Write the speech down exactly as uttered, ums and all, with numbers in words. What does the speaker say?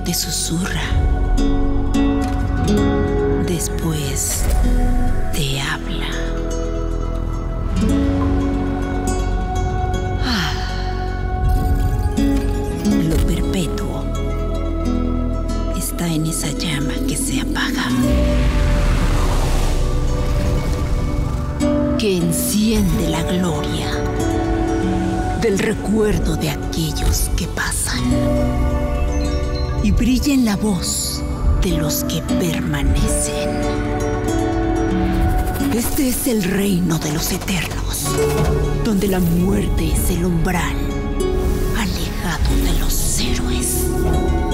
te susurra. Después te habla. Ah, lo perpetuo está en esa llama que se apaga, que enciende la gloria del recuerdo de aquellos que pasan y brilla en la voz de los que permanecen. Este es el reino de los eternos, donde la muerte es el umbral, alejado de los héroes.